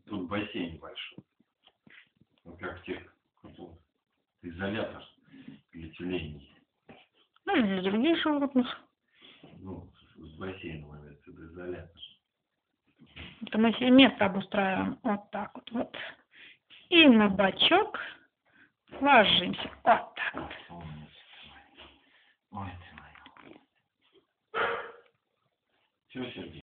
Тут бассейн большой. Вот как в тех изолятор для тюленей. Ну, и для других животных. Ну, с бассейном имеется изолятор. Это мы себе место обустраиваем. Вот так вот. Вот. И на бочок ложимся. Вот так вот. Ой, ты моя. Все, Сергей?